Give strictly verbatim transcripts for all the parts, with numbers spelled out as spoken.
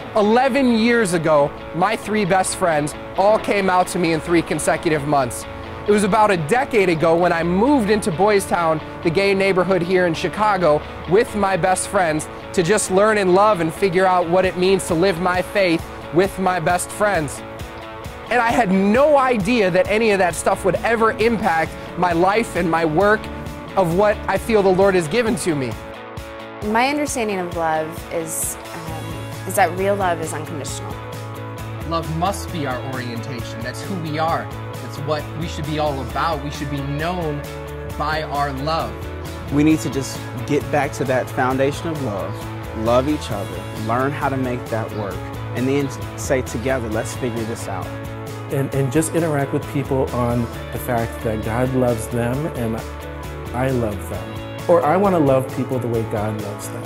eleven years ago, my three best friends all came out to me in three consecutive months. It was about a decade ago when I moved into Boys Town, the gay neighborhood here in Chicago, with my best friends to just learn and love and figure out what it means to live my faith with my best friends. And I had no idea that any of that stuff would ever impact my life and my work of what I feel the Lord has given to me. My understanding of love is, um, is that real love is unconditional. Love must be our orientation. That's who we are. That's what we should be all about. We should be known by our love. We need to just get back to that foundation of love, love each other, learn how to make that work, and then say together, let's figure this out. And, and just interact with people on the fact that God loves them and I love them. Or I want to love people the way God loves them.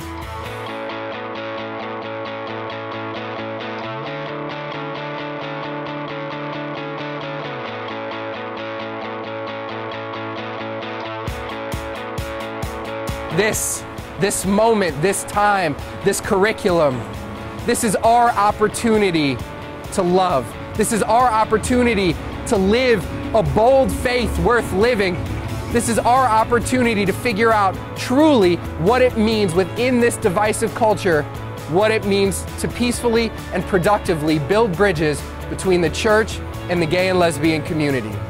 This, this moment, this time, this curriculum, this is our opportunity to love. This is our opportunity to live a bold faith worth living. This is our opportunity to figure out truly what it means within this divisive culture, what it means to peacefully and productively build bridges between the church and the gay and lesbian community.